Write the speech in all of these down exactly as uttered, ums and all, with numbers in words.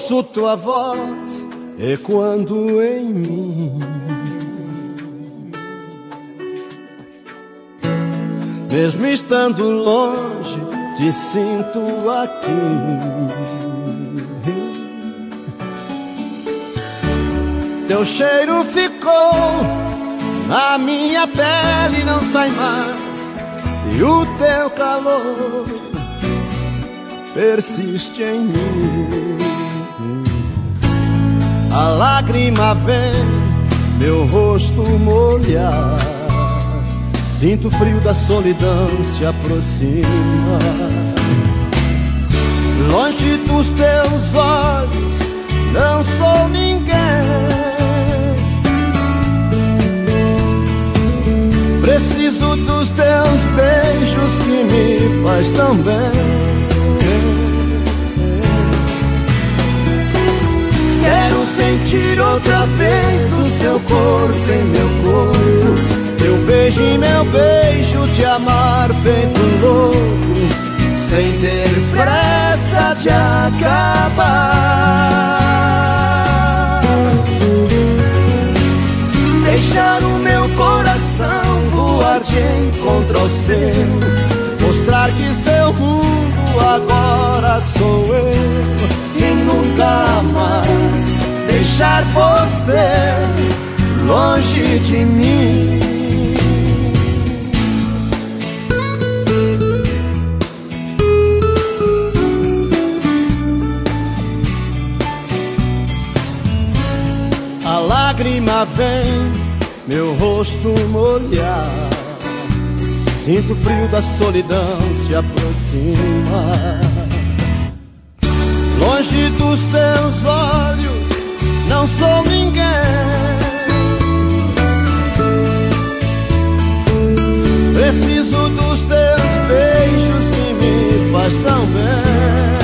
Ouço tua voz ecoando em mim, mesmo estando longe, te sinto aqui. Teu cheiro ficou na minha pele, não sai mais, e o teu calor persiste em mim. A lágrima vem meu rosto molhar, sinto o frio da solidão se aproxima. Longe dos teus olhos não sou ninguém, preciso dos teus beijos que me faz tão bem. Quero sentir outra vez o seu corpo em meu corpo, teu beijo em meu beijo, te amar feito louco, sem ter pressa de acabar. Deixar o meu coração voar de encontro ao seu, mostrar que seu mundo agora sou eu, e nunca mais deixar você longe de mim. A lágrima vem meu rosto molhar, sinto o frio da solidão se aproxima. Longe dos teus olhos não sou ninguém, preciso dos teus beijos que me faz tão bem.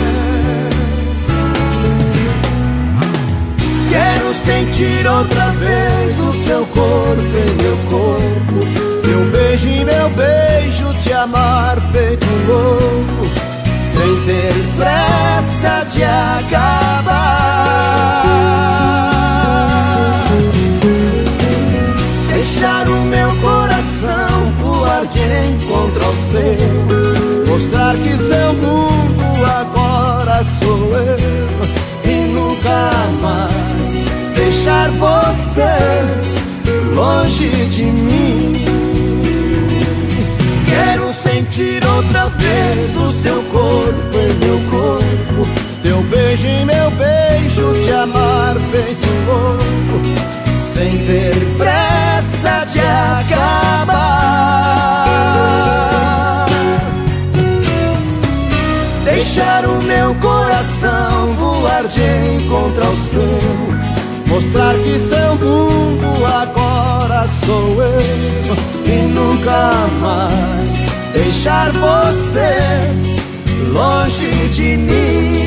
Quero sentir outra vez o seu corpo em meu corpo, teu beijo em meu beijo, te amar feito louco, sem ter pressa de acabar. Deixar o meu coração voar de encontro ao seu, mostrar que seu mundo agora sou eu, e nunca mais deixar você longe de mim. Quero sentir outra vez o seu corpo em meu corpo, teu beijo em meu beijo, te amar feito louco, sem ter pressa de acabar. Deixar o meu coração voar de encontro ao seu, mostrar que seu mundo agora sou eu, e nunca mais deixar você longe de mim.